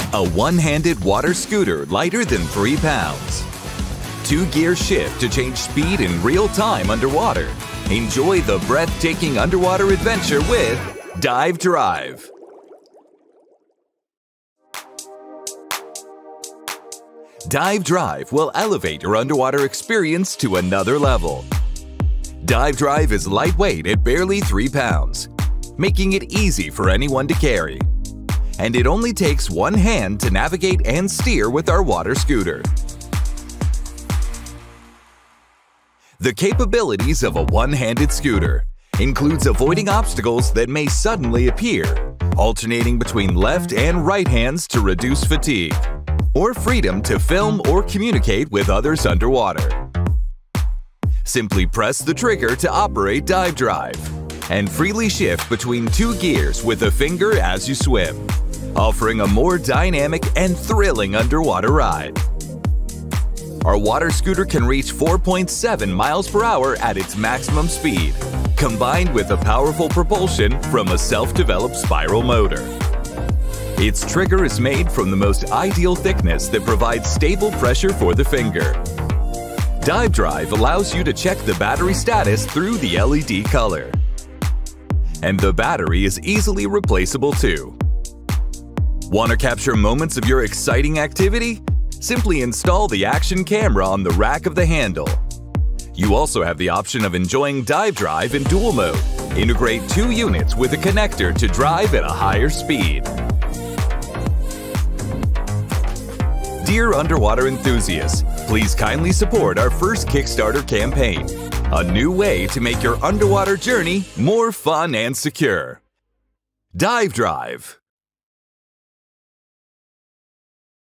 A one-handed water scooter lighter than 3 pounds. 2-gear shift to change speed in real time underwater. Enjoy the breathtaking underwater adventure with DiveDrive. DiveDrive will elevate your underwater experience to another level. DiveDrive is lightweight at barely 3 pounds, making it easy for anyone to carry. And it only takes one hand to navigate and steer with our water scooter. The capabilities of a one-handed scooter includes avoiding obstacles that may suddenly appear, alternating between left and right hands to reduce fatigue, or freedom to film or communicate with others underwater. Simply press the trigger to operate DiveDrive and freely shift between 2 gears with a finger as you swim, offering a more dynamic and thrilling underwater ride. Our water scooter can reach 4.7 miles per hour at its maximum speed, combined with a powerful propulsion from a self-developed spiral motor. Its trigger is made from the most ideal thickness that provides stable pressure for the finger. DiveDrive allows you to check the battery status through the LED color. And the battery is easily replaceable too. Want to capture moments of your exciting activity? Simply install the action camera on the rack of the handle. You also have the option of enjoying DiveDrive in dual mode. Integrate 2 units with a connector to drive at a higher speed. Dear underwater enthusiasts, please kindly support our first Kickstarter campaign, a new way to make your underwater journey more fun and secure. DiveDrive.